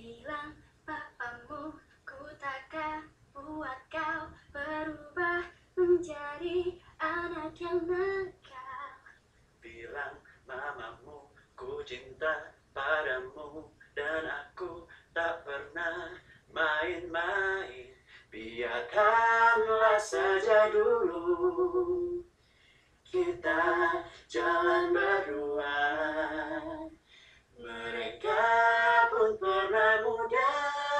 Bilang papamu ku takkan buat kau berubah menjadi anak yang nakal. Bilang mamamu ku cinta padamu dan aku tak pernah main-main. Biarkanlah saja dulu kita jalan berdua. Mereka pun pernah muda,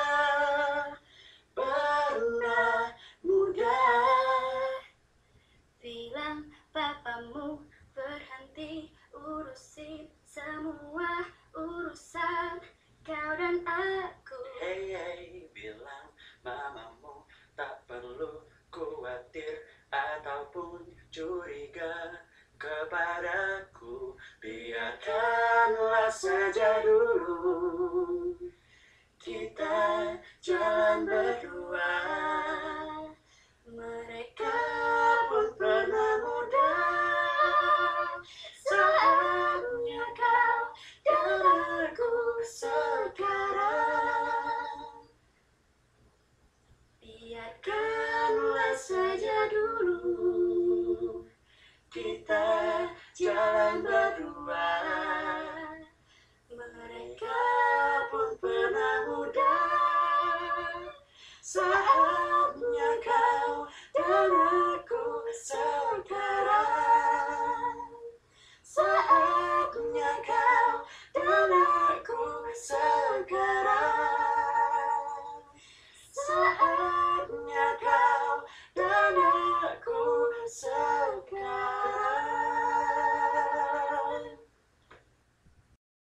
pernah muda. Bilang papamu berhenti urusin semua urusan kau dan aku. Hey, hey, bilang mamamu tak perlu khawatir ataupun curiga kepadaku. Biarkanlah saja dulu kita jalan berdua.